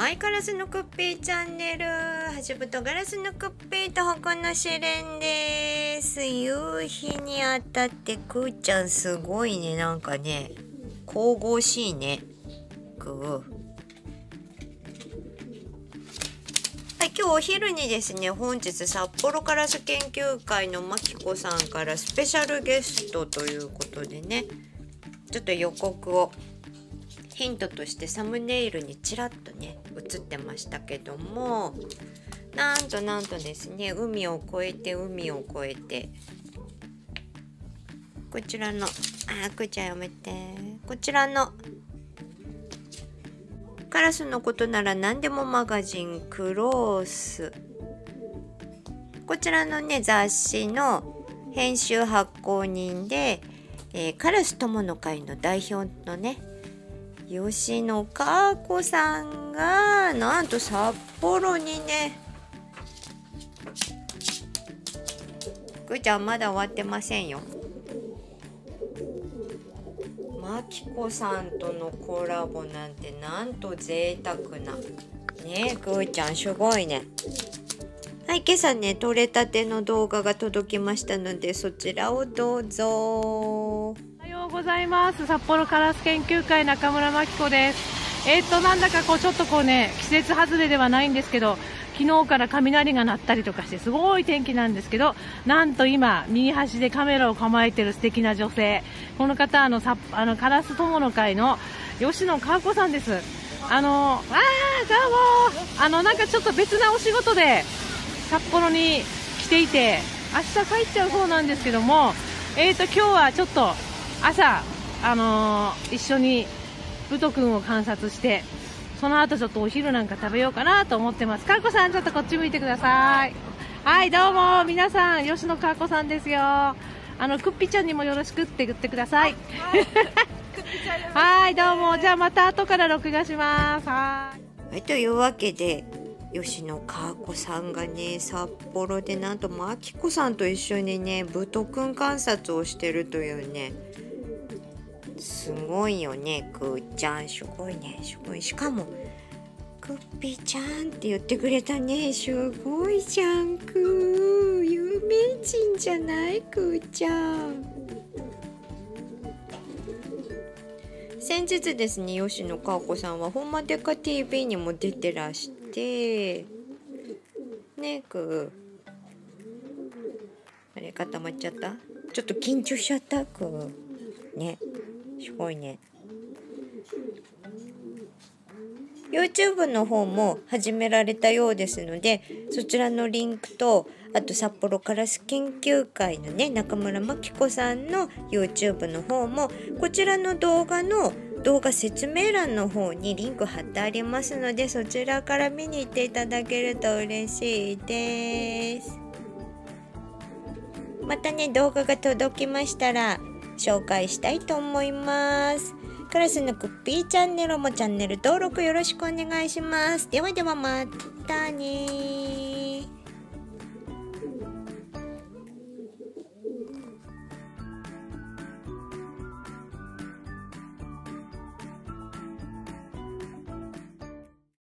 はい、カラスのクッピーチャンネル、ハジブとガラスのクッピーとホコの試練です。夕日に当たってくーちゃんすごいね、なんかね、神々しいね。はい、今日お昼にですね、本日札幌カラス研究会のまきこさんからスペシャルゲストということでね、ちょっと予告をヒントとしてサムネイルにちらっとね映ってましたけども、なんとですね、海を越えてこちらのくーちゃんやめて、こちらのカラスのことなら何でもマガジンクロース、こちらのね雑誌の編集発行人で、カラス友の会の代表のね吉野かーこさんがなんと札幌にね、くーちゃんまだ終わってませんよ。まきこさんとのコラボなんてなんと贅沢なね、くーちゃんすごいね。はい、今朝ね撮れたての動画が届きましたので、そちらをどうぞ。 おはようございます。札幌カラス研究会中村真紀子です。なんだかちょっと季節外れではないんですけど、昨日から雷が鳴ったりとかしてすごい天気なんですけど、なんと今右端でカメラを構えてる素敵な女性、この方カラス友の会の吉野かーこさんです。どうもなんかちょっと別なお仕事で札幌に来ていて、明日帰っちゃうそうなんですけども、今日はちょっと朝一緒にブト君を観察して、その後ちょっとお昼なんか食べようかなと思ってます。かーこさんちょっとこっち向いてください。はい、どうも皆さん、吉野かーこさんですよ。クッピちゃんにもよろしくって言ってください。はいどうも、じゃあまた後から録画します。はい、 というわけで吉野かーこさんがね札幌でなんとまきこさんと一緒にねブト君観察をしてるというね、すごいよね。くーちゃんすごいね、すごい。しかもクッピーちゃんって言ってくれたね、すごいじゃん。有名人じゃない、くーちゃん。先日ですね、吉野かーこさんはほんまでか TV にも出てらしてね、あれ固まっちゃった、ちょっと緊張しちゃった。ね、すごいね。YouTube の方も始められたようですので、そちらのリンクと、あと札幌カラス研究会のね中村真紀子さんの YouTube の方も、こちらの動画説明欄の方にリンク貼ってありますので、そちらから見に行っていただけると嬉しいです。またね動画が届きましたら紹介したいと思います。カラスのクッピーチャンネルもチャンネル登録よろしくお願いします。ではではまたね。